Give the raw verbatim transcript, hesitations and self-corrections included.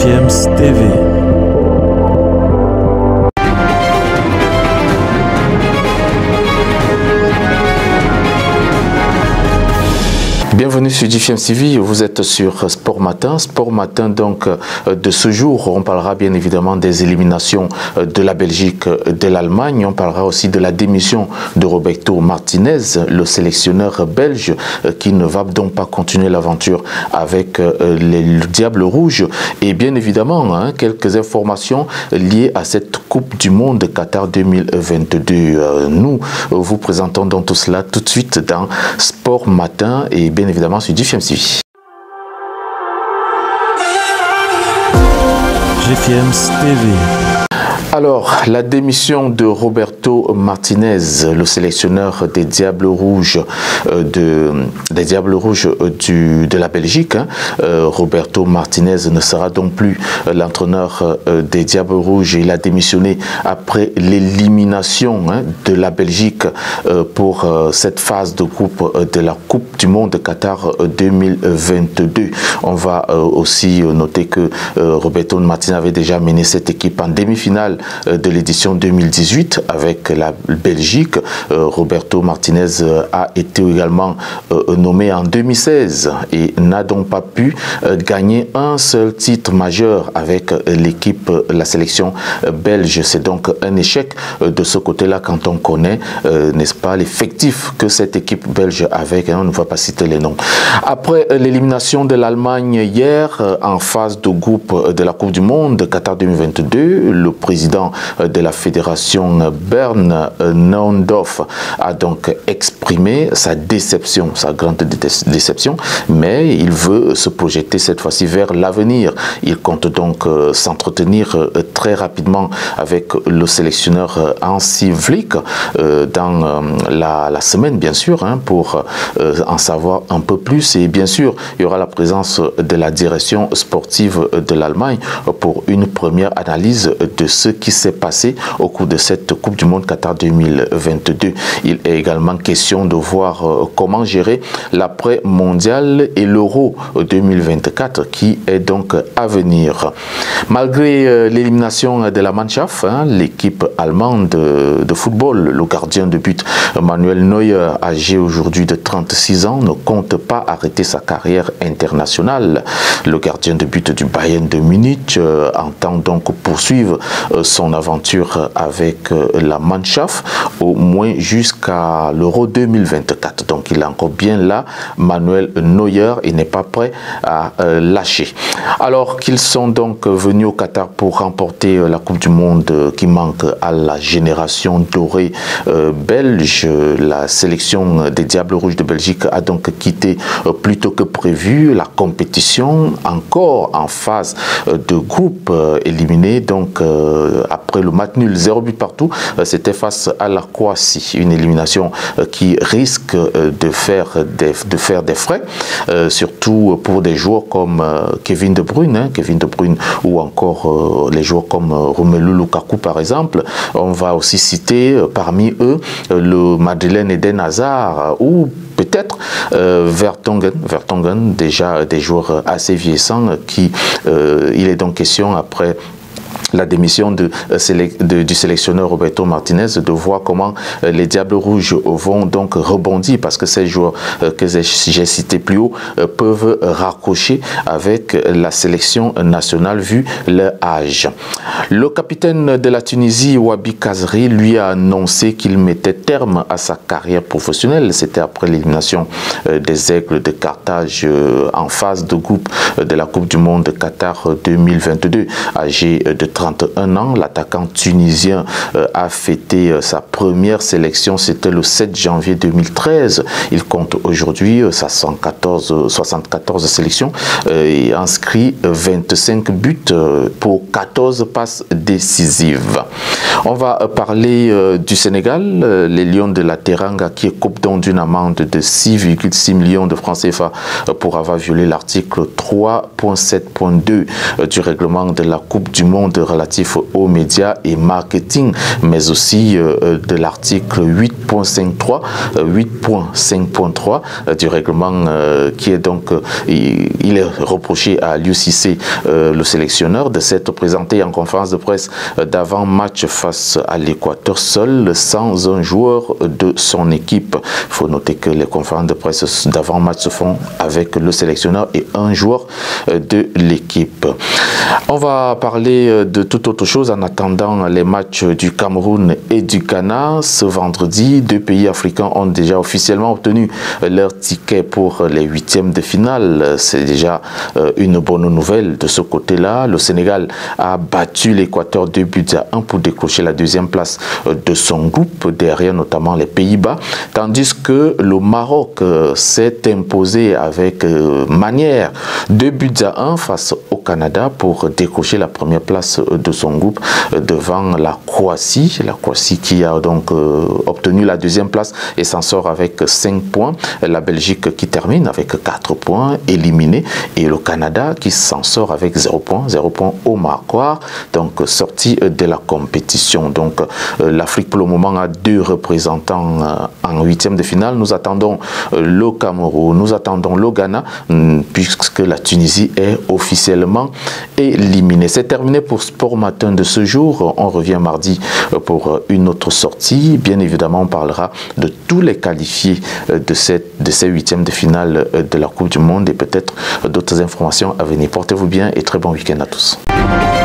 G-F M S T V. Bienvenue sur G F M S T V, vous êtes sur Sport Matin. Sport Matin, donc, de ce jour, on parlera bien évidemment des éliminations de la Belgique, de l'Allemagne. On parlera aussi de la démission de Roberto Martinez, le sélectionneur belge, qui ne va donc pas continuer l'aventure avec les Diables Rouges. Et bien évidemment, hein, quelques informations liées à cette Coupe du Monde Qatar deux mille vingt-deux. Nous vous présentons donc tout cela tout de suite dans Sport Matin et bien évidemment sur G F M S T V. G F M S T V. Alors, la démission de Roberto Martinez, le sélectionneur des Diables Rouges, euh, de, des Diables Rouges euh, du, de la Belgique, hein. euh, Roberto Martinez ne sera donc plus euh, l'entraîneur euh, des Diables Rouges. Il a démissionné après l'élimination hein, de la Belgique euh, pour euh, cette phase de groupe euh, de la Coupe du Monde Qatar euh, deux mille vingt-deux. On va euh, aussi noter que euh, Roberto Martinez avait déjà mené cette équipe en demi-finale de l'édition deux mille dix-huit avec la Belgique. Euh, Roberto Martinez a été également euh, nommé en deux mille seize et n'a donc pas pu euh, gagner un seul titre majeur avec euh, l'équipe, euh, la sélection euh, belge. C'est donc un échec euh, de ce côté-là quand on connaît, euh, n'est-ce pas, l'effectif que cette équipe belge avait. Hein, on ne va pas citer les noms. Après euh, l'élimination de l'Allemagne hier euh, en phase de groupe euh, de la Coupe du Monde Qatar deux mille vingt-deux, le président de la fédération Bernd Neuendorf a donc exprimé sa déception, sa grande déception, mais il veut se projeter cette fois-ci vers l'avenir. Il compte donc s'entretenir très rapidement avec le sélectionneur Hansi Flick dans la, la semaine, bien sûr, hein, pour en savoir un peu plus. Et bien sûr, il y aura la présence de la direction sportive de l'Allemagne pour une première analyse de ce qui s'est passé au cours de cette Coupe du Monde Qatar deux mille vingt-deux. Il est également question de voir euh, comment gérer l'après-mondial et l'Euro deux mille vingt-quatre qui est donc à venir. Malgré euh, l'élimination de la Mannschaft, hein, l'équipe allemande de, de football, le gardien de but Manuel Neuer, âgé aujourd'hui de trente-six ans, ne compte pas arrêter sa carrière internationale. Le gardien de but du Bayern de Munich euh, entend donc poursuivre euh, son aventure avec la Mannschaft au moins jusqu'à l'Euro deux mille vingt-quatre. Donc il est encore bien là, Manuel Neuer, il n'est pas prêt à euh, lâcher. Alors qu'ils sont donc venus au Qatar pour remporter euh, la Coupe du Monde euh, qui manque à la génération dorée euh, belge, la sélection des Diables Rouges de Belgique a donc quitté euh, plus tôt que prévu la compétition, encore en phase euh, de groupe euh, éliminé donc euh, après le match nul, zéro but partout, c'était face à la Croatie. Une élimination qui risque de faire des, de faire des frais, euh, surtout pour des joueurs comme euh, Kevin De Bruyne, hein, Kevin De Bruyne ou encore euh, les joueurs comme euh, Romelu Lukaku par exemple. On va aussi citer euh, parmi eux euh, le Madeleine Eden Hazard ou peut-être euh, Vertonghen, Vertonghen, déjà des joueurs assez vieillissants qui, euh, il est donc question après la démission de, de, du sélectionneur Roberto Martinez, de voir comment les Diables Rouges vont donc rebondir, parce que ces joueurs que j'ai cités plus haut peuvent raccrocher avec la sélection nationale vu leur âge. Le capitaine de la Tunisie, Wabi Kazri, lui a annoncé qu'il mettait terme à sa carrière professionnelle. C'était après l'élimination des Aigles de Carthage en phase de groupe de la Coupe du Monde Qatar deux mille vingt-deux. Âgé de trente et un ans, l'attaquant tunisien euh, a fêté euh, sa première sélection, c'était le sept janvier deux mille treize. Il compte aujourd'hui euh, sa soixante-quatorze sélections euh, et inscrit euh, vingt-cinq buts euh, pour quatorze passes décisives. On va euh, parler euh, du Sénégal, euh, les Lions de la Teranga qui écopent donc d'une amende de six virgule six millions de francs C F A euh, pour avoir violé l'article trois point sept point deux euh, du règlement de la Coupe du Monde relatif aux médias et marketing, mais aussi euh, de l'article huit point cinq point trois, huit point cinq point trois euh, du règlement euh, qui est donc, euh, il, il est reproché à Aliou Cissé, euh, le sélectionneur, de s'être présenté en conférence de presse euh, d'avant-match face à l'Équateur seul, sans un joueur de son équipe. Il faut noter que les conférences de presse d'avant-match se font avec le sélectionneur et un joueur euh, de l'équipe. On va parler de toute autre chose en attendant les matchs du Cameroun et du Ghana. Ce vendredi, deux pays africains ont déjà officiellement obtenu leur ticket pour les huitièmes de finale. C'est déjà une bonne nouvelle de ce côté-là. Le Sénégal a battu l'Équateur deux buts à un pour décrocher la deuxième place de son groupe, derrière notamment les Pays-Bas, tandis que le Maroc s'est imposé avec manière deux buts à un face au Canada pour décrocher la première place de son groupe devant la Croatie. La Croatie qui a donc euh, obtenu la deuxième place et s'en sort avec cinq points. La Belgique qui termine avec quatre points, éliminée. Et le Canada qui s'en sort avec zéro point, zéro point au marquoir, donc sorti de la compétition. Donc euh, l'Afrique pour le moment a deux représentants euh, en huitième de finale. Nous attendons euh, le Cameroun, nous attendons le Ghana, puisque la Tunisie est officiellement éliminé. C'est terminé pour Sport Matin de ce jour. On revient mardi pour une autre sortie. Bien évidemment, on parlera de tous les qualifiés de, cette, de ces huitièmes de finale de la Coupe du Monde et peut-être d'autres informations à venir. Portez-vous bien et très bon week-end à tous.